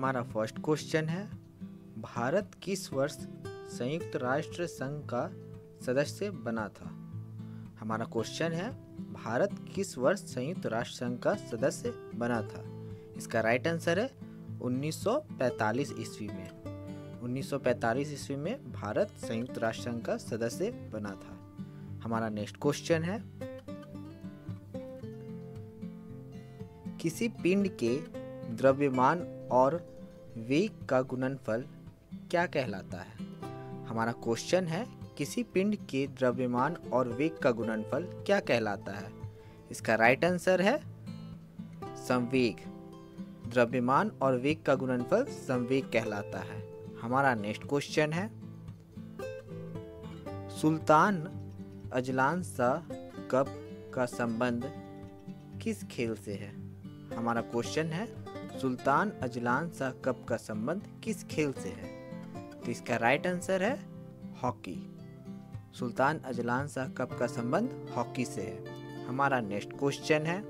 हमारा first question है, भारत किस वर्ष संयुक्त राष्ट्र संघ का सदस्य बना था? हमारा क्वेश्चन है, भारत किस वर्ष संयुक्त राष्ट्र संघ का सदस्य बना था? इसका राइट आंसर है 1945 ईस्वी में। 1945 ईस्वी में भारत संयुक्त राष्ट्र संघ का सदस्य बना था। हमारा नेक्स्ट क्वेश्चन है, किसी पिंड के द्रव्यमान और वेग का गुणनफल क्या कहलाता है? हमारा क्वेश्चन है, किसी पिंड के द्रव्यमान और वेग का गुणनफल क्या कहलाता है? इसका राइट आंसर है संवेग। द्रव्यमान और वेग का गुणनफल संवेग कहलाता है। हमारा नेक्स्ट क्वेश्चन है, सुल्तान अजलान शाह कप का संबंध किस खेल से है? हमारा क्वेश्चन है, सुल्तान अजलान शाह कप का संबंध किस खेल से है? तो इसका राइट आंसर है hockey. Sultan Azlan Shah cup का संबंध हॉकी से है। हमारा नेक्स्ट क्वेश्चन है,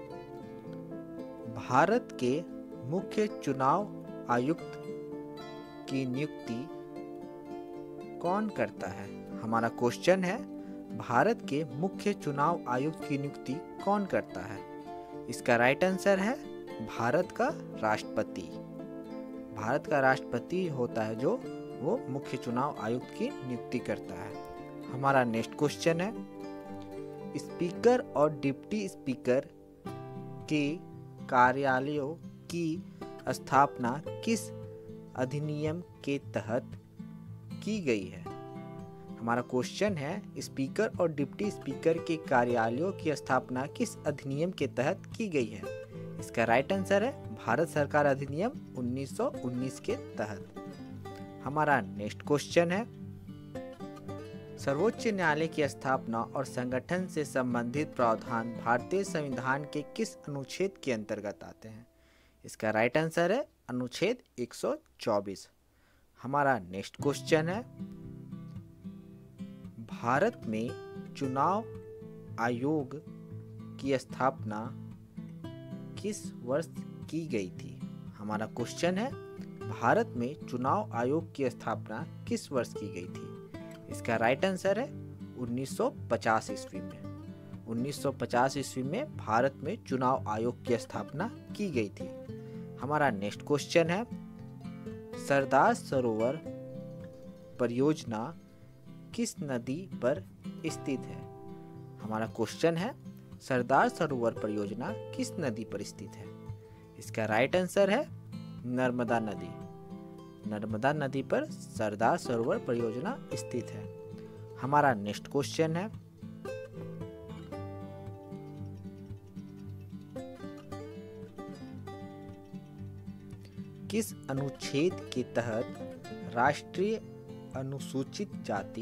भारत के मुख्य चुनाव आयुक्त की नियुक्ति कौन करता है? हमारा क्वेश्चन है, भारत के मुख्य चुनाव आयुक्त की नियुक्ति कौन करता है? इसका राइट आंसर है भारत का राष्ट्रपति। भारत का राष्ट्रपति होता है जो वो मुख्य चुनाव आयुक्त की नियुक्ति करता है। हमारा नेक्स्ट क्वेश्चन है, स्पीकर और डिप्टी स्पीकर के कार्यालयों की स्थापना किस अधिनियम के तहत की गई है? हमारा क्वेश्चन है, स्पीकर और डिप्टी स्पीकर के कार्यालयों की स्थापना किस अधिनियम के तहत की गई है? इसका राइट आंसर है भारत सरकार अधिनियम 1919 के तहत। हमारा नेक्स्ट क्वेश्चन है, सर्वोच्च न्यायालय की स्थापना और संगठन से संबंधित प्रावधान भारतीय संविधान के किस अनुच्छेद के अंतर्गत आते हैं? इसका राइट आंसर है अनुच्छेद 124। हमारा नेक्स्ट क्वेश्चन है, भारत में चुनाव आयोग की स्थापना किस वर्ष की गई थी? हमारा क्वेश्चन है, भारत में चुनाव आयोग की स्थापना किस वर्ष की गई थी? इसका राइट आंसर है 1950 ईस्वी में। 1950 ईस्वी में भारत में चुनाव आयोग की स्थापना की गई थी। हमारा नेक्स्ट क्वेश्चन है, सरदार सरोवर परियोजना किस नदी पर स्थित है? हमारा क्वेश्चन है, सरदार सरोवर परियोजना किस नदी पर स्थित है? इसका राइट आंसर है नर्मदा नदी। नर्मदा नदी पर सरदार सरोवर परियोजना स्थित है। हमारा नेक्स्ट क्वेश्चन है, किस अनुच्छेद के तहत राष्ट्रीय अनुसूचित जाति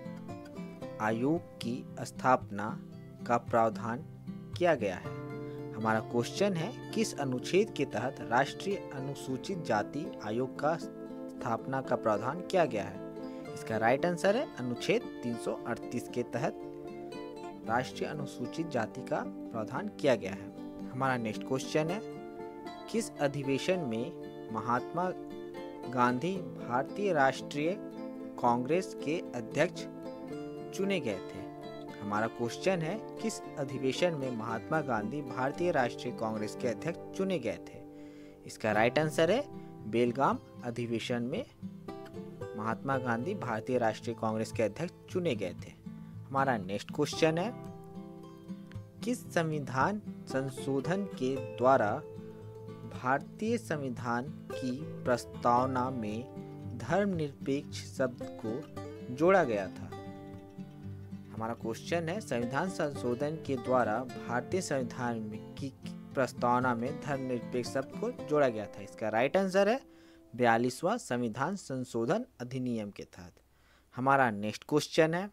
आयोग की स्थापना का प्रावधान किया गया है? हमारा क्वेश्चन है, किस अनुच्छेद के तहत राष्ट्रीय अनुसूचित जाति आयोग का स्थापना का प्रावधान किया गया है? इसका राइट आंसर है अनुच्छेद 338 के तहत राष्ट्रीय अनुसूचित जाति का प्रावधान किया गया है। हमारा नेक्स्ट क्वेश्चन है, किस अधिवेशन में महात्मा गांधी भारतीय राष्ट्रीय कांग्रेस के अध्यक्ष चुने गए थे? हमारा क्वेश्चन है, किस अधिवेशन में महात्मा गांधी भारतीय राष्ट्रीय कांग्रेस के अध्यक्ष चुने गए थे? इसका राइट आंसर है बेलगाम अधिवेशन में महात्मा गांधी भारतीय राष्ट्रीय कांग्रेस के अध्यक्ष चुने गए थे। हमारा नेक्स्ट क्वेश्चन है, किस संविधान संशोधन के द्वारा भारतीय संविधान की प्रस्तावना में धर्मनिरपेक्ष शब्द को जोड़ा गया था? हमारा क्वेश्चन है, संविधान संशोधन के द्वारा भारतीय संविधान की प्रस्तावना में धर्मनिरपेक्ष शब्द को जोड़ा गया था। इसका राइट आंसर है 42वां संविधान संशोधन अधिनियम के तहत। हमारा नेक्स्ट क्वेश्चन है,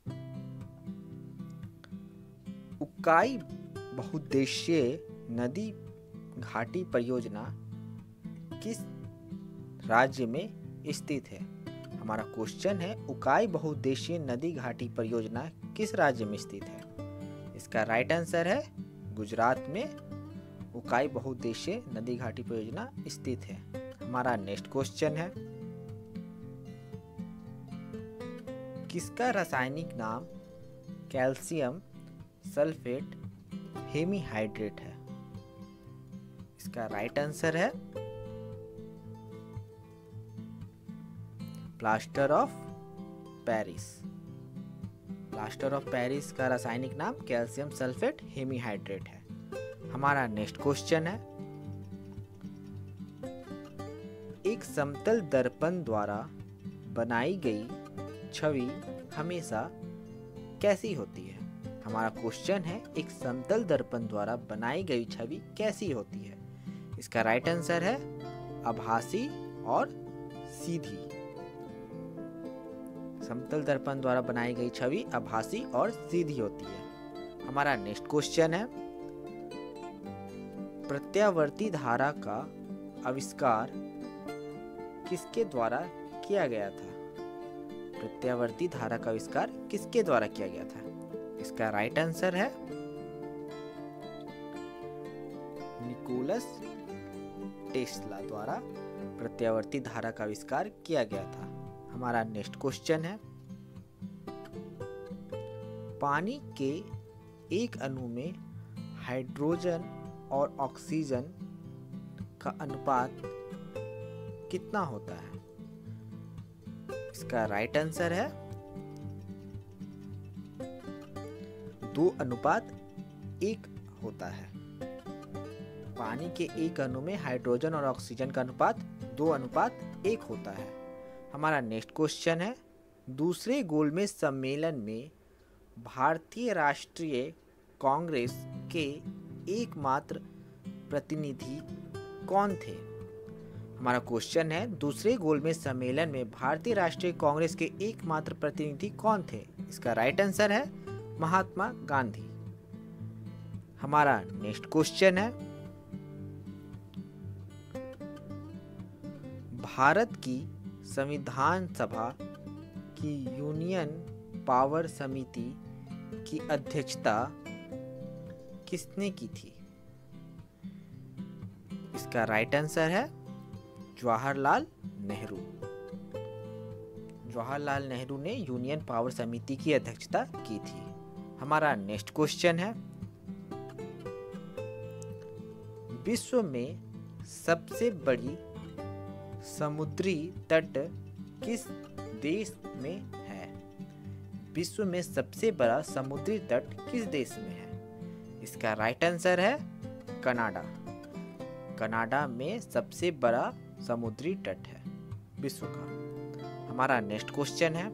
उकाई बहुउद्देशीय नदी घाटी परियोजना किस राज्य में स्थित है? हमारा क्वेश्चन है, उकाई बहुउद्देशीय नदी घाटी परियोजना किस राज्य में स्थित है? इसका राइट आंसर है गुजरात में उकाई बहुउद्देशीय नदी घाटी परियोजना स्थित है। हमारा नेक्स्ट क्वेश्चन है, किसका रासायनिक नाम कैल्शियम सल्फेट हेमीहाइड्रेट है? इसका राइट आंसर है plaster of Paris. Plaster of Paris का रासायनिक नाम कैल्शियम सल्फेट हेमीहाइड्रेट है। हमारा नेक्स्ट क्वेश्चन है, एक समतल दर्पण द्वारा बनाई गई छवि हमेशा कैसी होती है? हमारा क्वेश्चन है, एक समतल दर्पण द्वारा बनाई गई छवि कैसी होती है? इसका राइट आंसर है आभासी और सीधी। समतल दर्पण द्वारा बनाई गई छवि आभासी और सीधी होती है। हमारा नेक्स्ट क्वेश्चन है, प्रत्यावर्ती धारा का आविष्कार किसके द्वारा किया गया था? प्रत्यावर्ती धारा का आविष्कार किसके द्वारा किया गया था? इसका राइट आंसर है निकोलस टेस्ला द्वारा प्रत्यावर्ती धारा का आविष्कार किया गया था। हमारा नेक्स्ट क्वेश्चन है, पानी के एक अणु में हाइड्रोजन और ऑक्सीजन का अनुपात कितना होता है? इसका राइट आंसर है 2:1 होता है। पानी के एक अणु में हाइड्रोजन और ऑक्सीजन का अनुपात 2:1 होता है। हमारा नेक्स्ट क्वेश्चन है, दूसरे गोलमेज सम्मेलन में भारतीय राष्ट्रीय कांग्रेस के एकमात्र प्रतिनिधि कौन थे? हमारा क्वेश्चन है, दूसरे गोलमेज सम्मेलन में भारतीय राष्ट्रीय कांग्रेस के एकमात्र प्रतिनिधि कौन थे? इसका राइट आंसर है महात्मा गांधी। हमारा नेक्स्ट क्वेश्चन है, भारत की संविधान सभा की यूनियन पावर समिति की अध्यक्षता किसने की थी? इसका राइट आंसर है जवाहरलाल नेहरू। जवाहरलाल नेहरू ने यूनियन पावर समिति की अध्यक्षता की थी। हमारा नेक्स्ट क्वेश्चन है, विश्व में सबसे बड़ी समुद्री तट किस देश में है? विश्व में सबसे बड़ा समुद्री तट किस देश में है? इसका राइट आंसर है कनाडा। कनाडा में सबसे बड़ा समुद्री तट है विश्व का। हमारा नेक्स्ट क्वेश्चन है,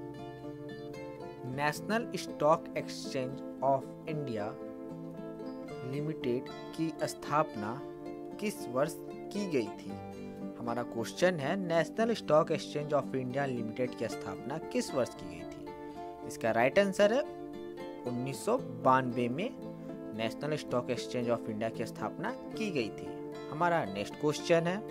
National Stock Exchange of India Limited की स्थापना किस वर्ष की गई थी? हमारा क्वेश्चन है, National Stock Exchange of India Limited की स्थापना किस वर्ष की गई थी? इसका राइट आंसर है 1992 में National Stock Exchange of India की स्थापना की गई थी। हमारा नेक्स्ट क्वेश्चन है,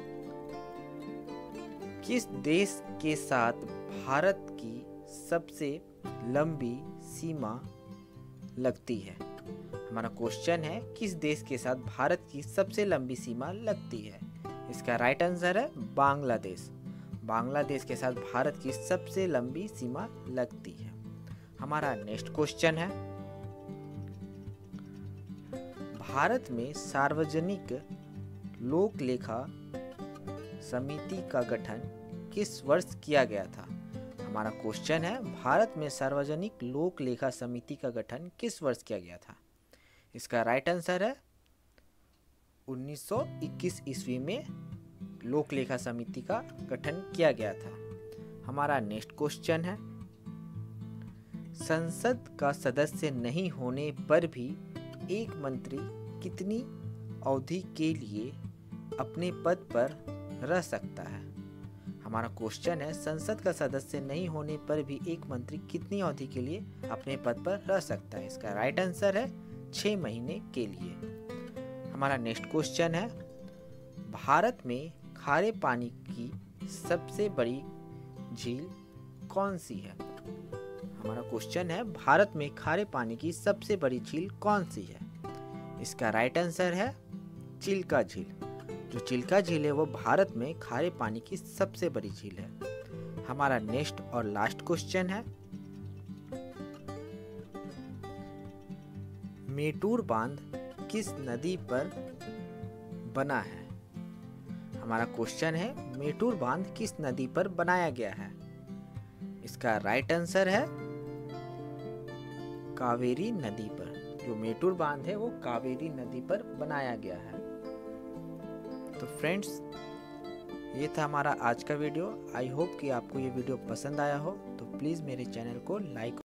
किस देश के साथ भारत की सबसे लंबी सीमा लगती है? हमारा क्वेश्चन है, किस देश के साथ भारत की सबसे लंबी सीमा लगती है? इसका राइट आंसर है बांग्लादेश। बांग्लादेश के साथ भारत की सबसे लंबी सीमा लगती है। हमारा नेक्स्ट क्वेश्चन है, भारत में सार्वजनिक लोक लेखा समिति का गठन किस वर्ष किया गया था? हमारा क्वेश्चन है, भारत में सार्वजनिक लोक लेखा समिति का गठन किस वर्ष किया गया था? इसका राइट आंसर है 1921 ईस्वी में लोक लेखा समिति का गठन किया गया था। हमारा नेक्स्ट क्वेश्चन है, संसद का सदस्य नहीं होने पर भी एक मंत्री कितनी अवधि के लिए अपने पद पर रह सकता है? हमारा क्वेश्चन है, संसद का सदस्य नहीं होने पर भी एक मंत्री कितनी अवधि के लिए अपने पद पर रह सकता है? इसका राइट आंसर है 6 महीने के लिए। हमारा नेक्स्ट क्वेश्चन है, भारत में खारे पानी की सबसे बड़ी झील कौन सी है? हमारा क्वेश्चन है, भारत में खारे पानी की सबसे बड़ी झील कौन सी है? इसका राइट आंसर है चिल्का झील। जो चिल्का झील है वो भारत में खारे पानी की सबसे बड़ी झील है। हमारा नेक्स्ट और लास्ट क्वेश्चन है, मेटूर बांध किस नदी पर बना है? हमारा क्वेश्चन है, मेटूर बांध किस नदी पर बनाया गया है? इसका राइट आंसर है कावेरी नदी पर। जो मेटूर बांध है वो कावेरी नदी पर बनाया गया है। तो फ्रेंड्स, ये था हमारा आज का वीडियो। आई होप कि आपको ये वीडियो पसंद आया हो। तो प्लीज़ मेरे चैनल को लाइक